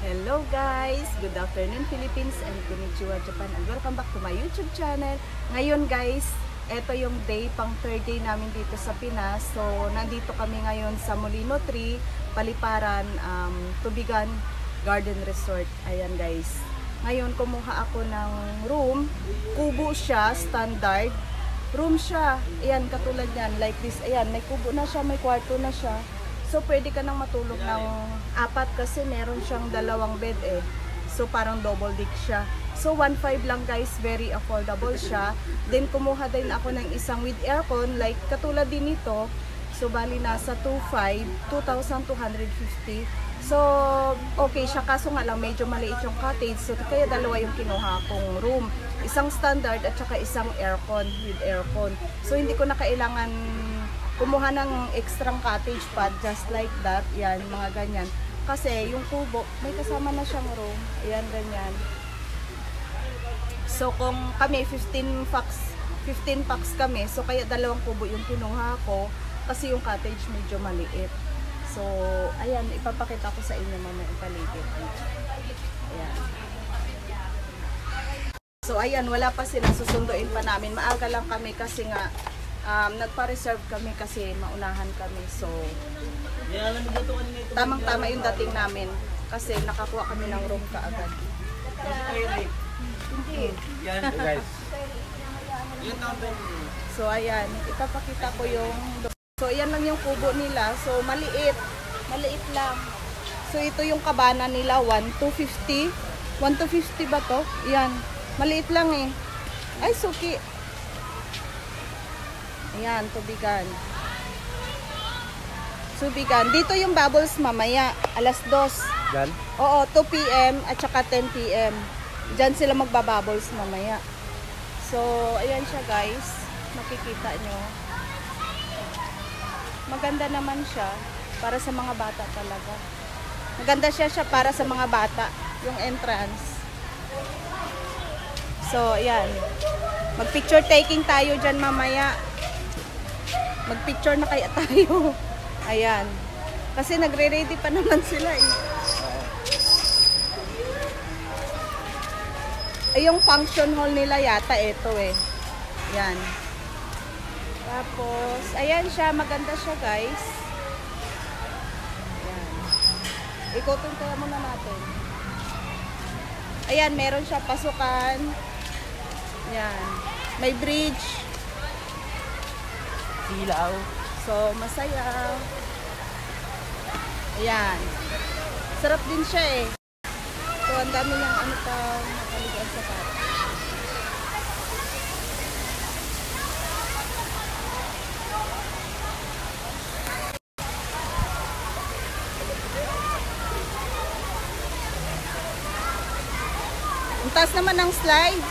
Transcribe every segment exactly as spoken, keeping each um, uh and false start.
Hello guys! Good afternoon Philippines and konnichiwa Japan and welcome back to my YouTube channel. Ngayon guys, ito yung day, pang third day namin dito sa Pinas. So, nandito kami ngayon sa Molino Tree, Paliparan, um, Tubigan Garden Resort. Ayan guys. Ngayon, kumuha ako ng room. Kubo siya, standard. Room siya. Ayan, katulad yan. Like this. Ayan, may kubo na siya, may kwarto na siya. So, pwede ka nang matulog ng apat kasi meron siyang dalawang bed eh. So, parang double deck siya. So, one five lang guys. Very affordable siya. Then, kumuha din ako ng isang with aircon. Like, katulad din ito. So, bali nasa two five, two thousand two hundred fifty. So, okay siya. Kaso nga lang, medyo maliit yung cottage. So, kaya dalawa yung kinuha kong room. Isang standard at saka isang aircon with aircon. So, hindi ko na kailangan kumuha ng extra cottage pad just like that. Yan, mga ganyan. Kasi yung kubo, may kasama na siyang room. Ayan, ganyan. So kung kami fifteen packs, fifteen packs kami, so kaya dalawang kubo yung kinuha ko kasi yung cottage medyo maliit. So ayan, ipapakita ko sa inyo mamaya ang paligid. Ayan. So ayan, wala pa sila, susunduin pa namin. Maaga lang kami kasi nga Um, nagpa-reserve kami kasi maunahan kami. So, tamang-tama yung dating namin kasi nakakuha kami ng room kaagad. Hindi. So, ayan. Ipapakita ko yung... So, ayan lang yung kubo nila. So, maliit. Maliit lang. So, ito yung kabana nila. one two fifty. one two fifty ba to? Ayan. Maliit lang eh. Ay, suki. Ayan, tubigan. Tubigan. Dito yung bubbles mamaya. Alas dos. Diyan? Oo, two P M at saka ten P M Diyan sila magbabubbles mamaya. So, ayan siya guys. Makikita nyo. Maganda naman siya. Para sa mga bata talaga. Maganda siya siya para sa mga bata. Yung entrance. So, ayan. Mag-picture taking tayo dyan mamaya. Mag-picture na kaya tayo. Ayan. Kasi nagre-ready pa naman sila eh. Ay, yung function hall nila yata ito eh. Ayan. Tapos, ayan siya. Maganda siya guys. Ayan. Ikutin kaya muna natin. Ayan, meron siya pasukan. Ayan. May bridge. Ilaw. So, masaya. Ayan. Sarap din siya eh. So, ang dami niyang ano pang nakaligaan sa kat. Ang taas naman ng slides.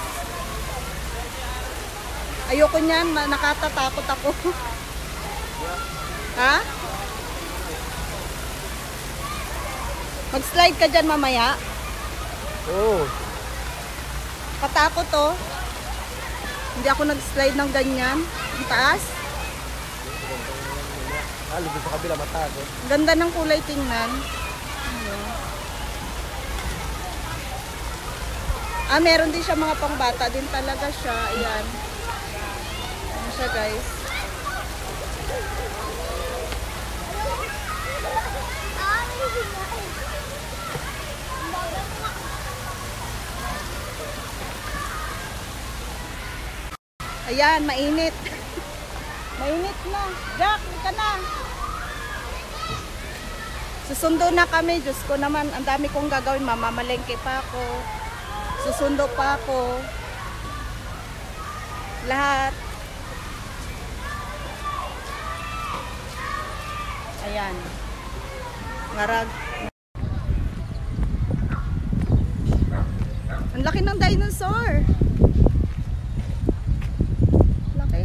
Ayoko niyan, nakatatakot ako. Ha? Mag-slide ka dyan mamaya? Oo. Oh. Katakot to. Hindi ako nag-slide ng ganyan. Ang taas. Ah, lubos sa kabila, mataas eh. Ganda ng kulay tingnan. Ah, meron din siya mga pangbata din talaga siya. Ayan. Siya guys. Ayan, mainit. Mainit na. Jack, ka na. Susundo na kami. Diyos ko naman, ang dami kong gagawin. Mamamalengke pa ako. Susundo pa ako. Lahat. Ayan. Ngarag. Ang laki ng dinosaur. Laki.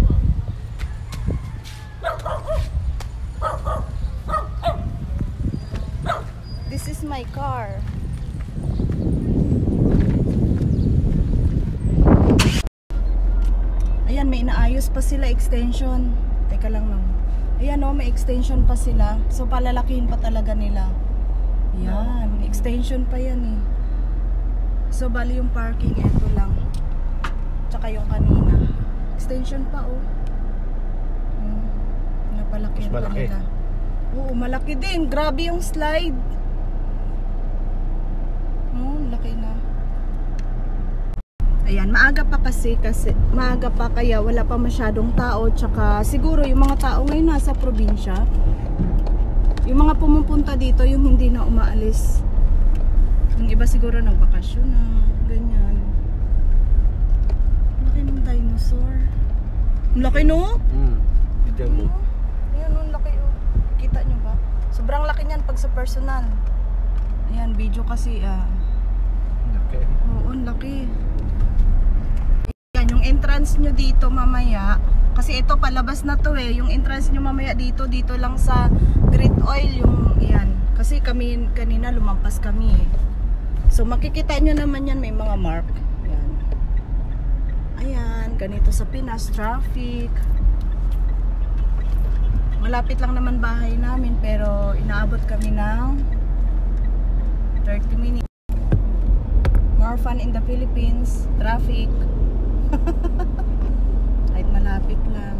This is my car. Ayan, may inaayos pa sila extension. Teka lang lang. Ayan o, may extension pa sila. So palalakihin pa talaga nila. Yan, extension pa yan eh. So bali yung parking, eto lang. Tsaka yung kanina. Extension pa oh. Hmm. Napalaki Mas yung malaki. kanila. Oo, malaki din. Grabe yung slide. Oh, laki na. Ayan, maaga pa kasi, kasi maaga pa kaya wala pa masyadong tao. Tsaka siguro yung mga tao ngayon nasa probinsya. Yung mga pumupunta dito, yung hindi na umaalis. Yung iba siguro nagbakasyon na, ganyan. Laki ng dinosaur. Ang laki no? Hmm. Bigyan mo. Ayan, ang laki oh. Kita nyo ba? Sobrang laki niyan pag sa personal. Ayan, video kasi ah. Okay. Oo, ang laki. Ayan, yung entrance nyo dito mamaya. Kasi ito palabas na to eh. Yung entrance nyo mamaya dito, dito lang sa Great Oil yung yan. Kasi kami kanina lumampas kami eh. So makikita nyo naman yan, may mga mark. Ayan. Ayan, ganito sa Pinas, traffic. Malapit lang naman bahay namin pero inaabot kami ng thirty minutes. More fun in the Philippines, traffic. Kahit malapit lang.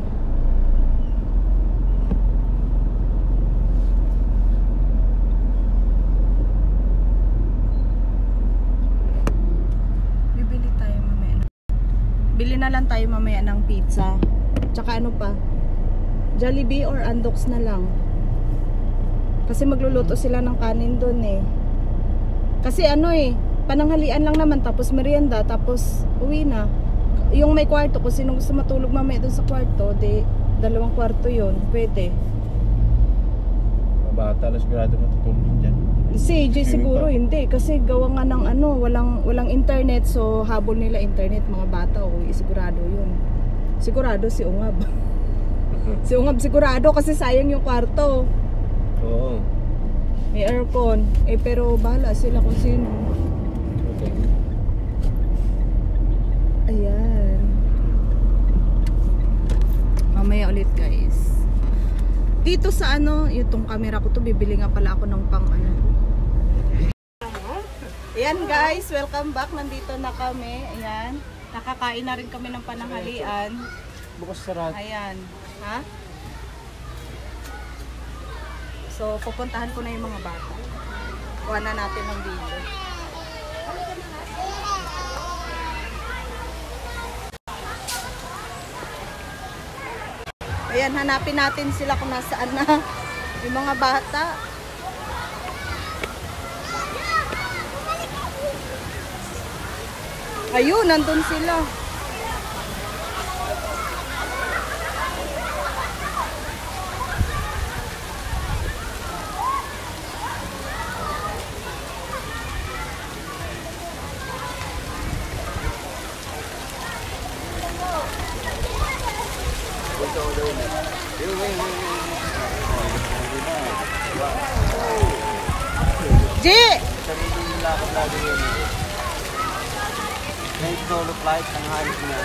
Bibili tayo mamaya. Bili na lang tayo mamaya ng pizza. Tsaka ano pa? Jollibee or Andox na lang. Kasi magluluto sila ng kanin doon eh. Kasi ano eh, pananghalian lang naman tapos merienda tapos uwi na. Yung may kwarto, kung sino gusto matulog mamaya doon sa kwarto, di dalawang kwarto yun, pwede. Mabata na sigurado matutulog dyan. Si J siguro hindi kasi gawa nga ng ano, walang walang internet, so habol nila internet mga bata, o sigurado yun. Sigurado si Ungab. Si Ungab sigurado kasi sayang yung kwarto. Oo. May aircon. Eh pero bahala sila kung sino. Okay. Ayan. Mamaya ulit guys. Dito sa ano, itong camera ko to, bibili nga pala ako ng pang ano. Ayan guys, welcome back. Nandito na kami. Ayan. Nakakain na rin kami ng pananghalian. Bukas sarado. Ayan. Ha? So, pupuntahan ko na yung mga bata. Kuha na natin ng video. Ayan, hanapin natin sila kung nasaan na yung mga bata. Ayun, nandun sila. G! Sarili yung lakad lagi yun. May solo flight ang halos na.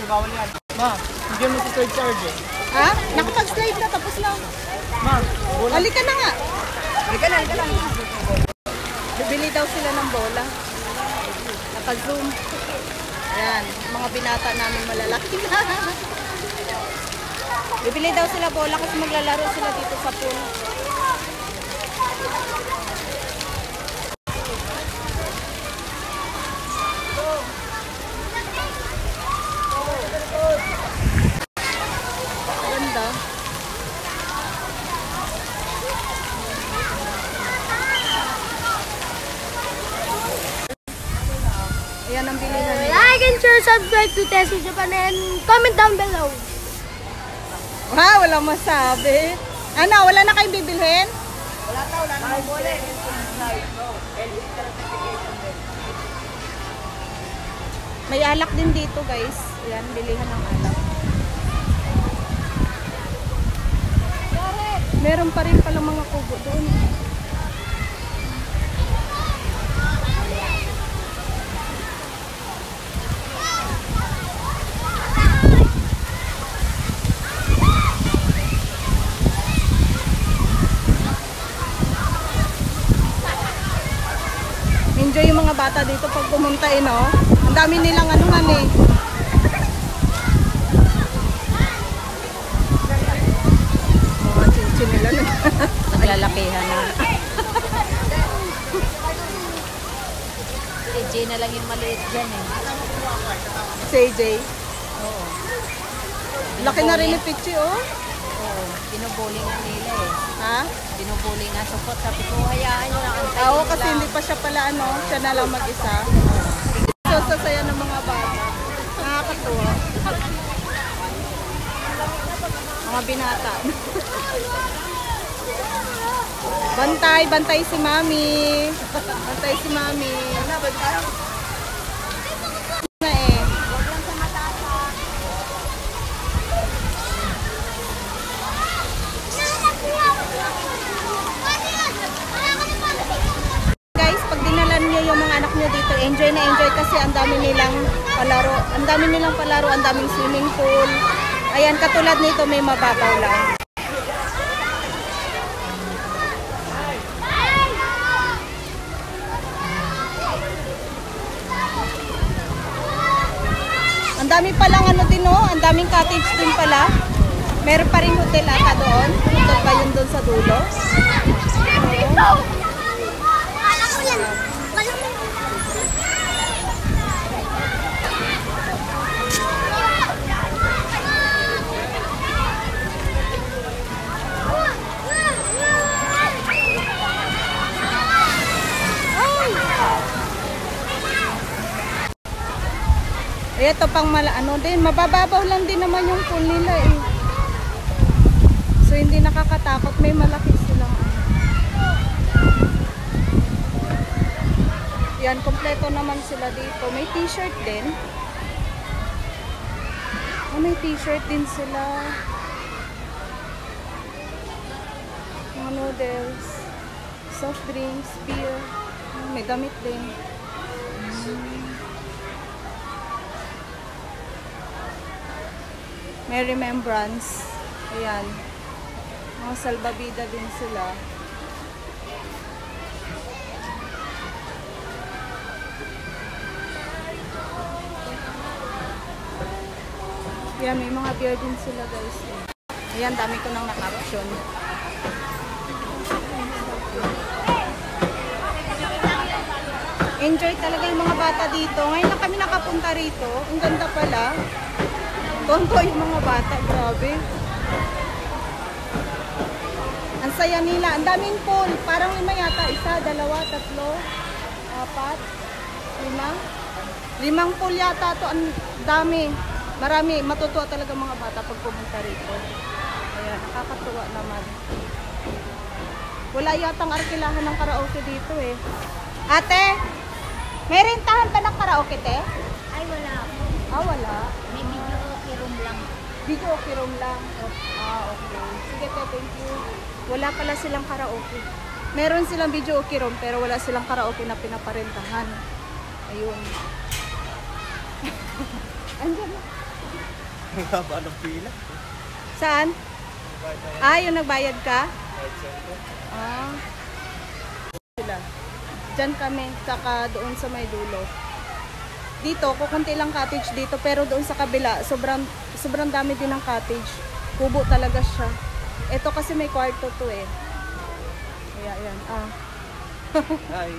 bawal yan. Ma, hindi mo si third charge eh. Ha? Nakapag-slide na, tapos na. Ma, bola. Halika na nga. Halika na, halika na. Bibili daw sila ng bola. Naka-zoom. Ayan, mga binata namin malalaki na. Bibili daw sila bola kasi maglalaro sila dito sa pool. Ganda. Ayan ang bilihan nila. Like and share, subscribe to Tessie Japan and comment down below. Ha, walang masabi. Ano, wala na kayong bibilhin? Wala ta, wala naman bola. May alak din dito, guys. Ayan, bilihan ng alak. Meron pa rin palang mga kubo doon. Enjoy yung mga bata dito pag pumunta eh, no? Ang dami nilang ano man eh. Mga chinchin nila na. Naglalakihan na. Si Jay na lang yung maliit dyan eh. Si A J. Oo. Laki na rin ni Pichi, oh. Oo. Binubuli nga nila eh. Ha? Binubuli nga support. Sabi ko, hayaan nyo lang. Antayin Oo, nyo kasi lang. hindi pa siya pala ano, siya na lang mag-isa. So, sasaya ng mga bata. Nakakatuwa. Mga binata. Bantay, bantay si Mami. Bantay si Mami. Na eh. Guys, pag dinalan niyo yung mga anak niyo dito, enjoy na enjoy kasi ang dami nilang palaro. Ang dami nilang palaro, ang daming swimming pool. Ayan, katulad nito may mababaw lang. Ang dami palang ano din, no? Ang daming cottage din pala. Meron pa rin hotel ata doon. Hotel pa yun doon sa dulo. Eh, ito pang mala, ano din, mabababaw lang din naman yung pool nila eh. So, hindi nakakatakot. May malaki silang ano. Yan, kompleto naman sila dito. May t-shirt din. Oh, may t-shirt din sila. Mga noodles, soft drinks, beer. May damit din. Mm. May remembrance. Ayan. Mga salbabida din sila. Ayan, may mga beer din sila, guys. Ayan, dami ko nang na-caption. Enjoy talaga yung mga bata dito. Ngayon lang kami nakapunta rito. Ang ganda pala. Tonto yung mga bata, grabe. Ang saya nila. Ang daming pool. Parang lima yata. Isa, dalawa, tatlo, apat, lima. Limang pool yata to. Ang dami. Marami. Matutuwa talaga mga bata pag pumunta rito. Ayan, nakakatuwa naman. Wala yatang arkilahan ng karaoke dito eh. Ate, may rentahan pa ng karaoke, te? Ay, wala. Ah, wala. May video okay room lang. Video okay room lang. Ah, okay. Sige, te, thank you. Wala pala silang karaoke. Meron silang video okay room, pero wala silang karaoke na pinaparentahan. Ayun. Andiyan na. Ang haba ng pila. Saan? Ah, yung nagbayad ka? Ah. Sila. Diyan kami, saka doon sa may dulo. Dito, kukunti lang cottage dito, pero doon sa kabila, sobrang, sobrang dami din ng cottage. Kubo talaga siya. Ito kasi may kwarto to eh. Kaya yan. Ah. Hi.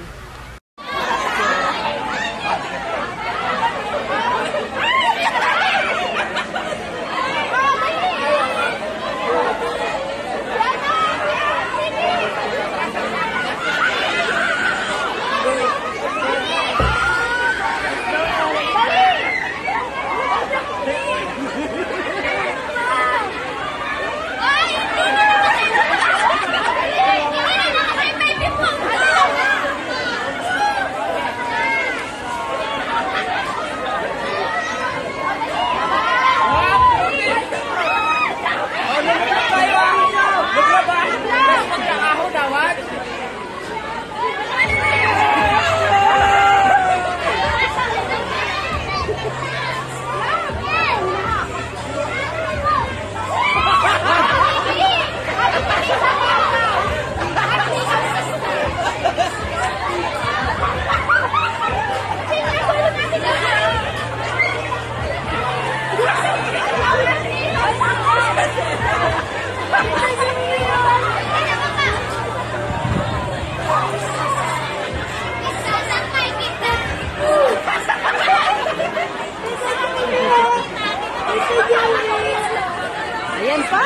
Ayan pa!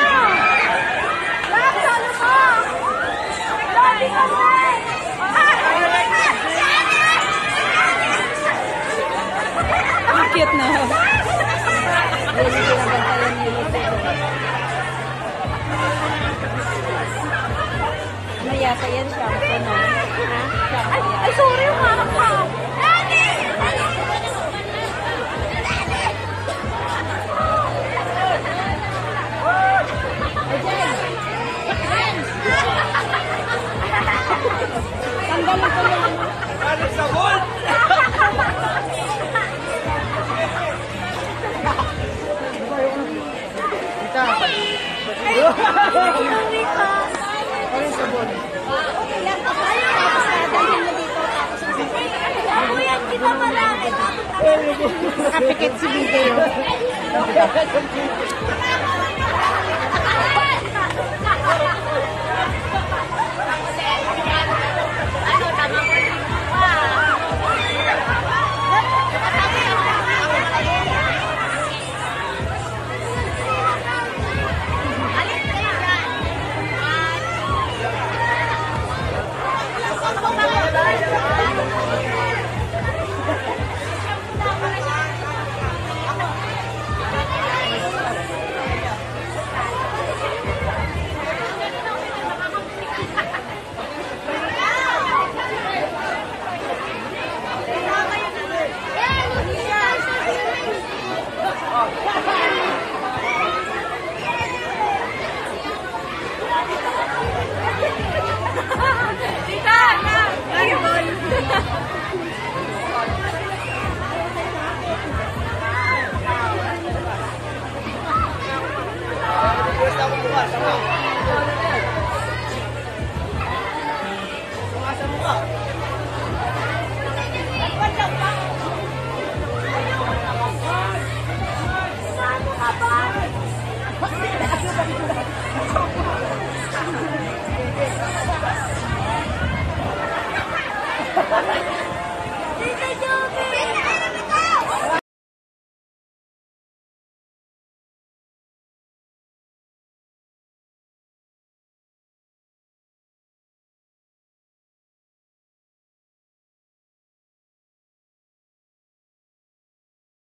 Ang cute na. Ano yata yan? Shampoo na. Ay, ay, sorry yung harap ka. Tanggalin ko lang. Ano sabon? Tita. Ano sabon? Okay lang. Tapos dadalhin mo dito. Ako yan, kita marami. Nakapikit si video. Bye.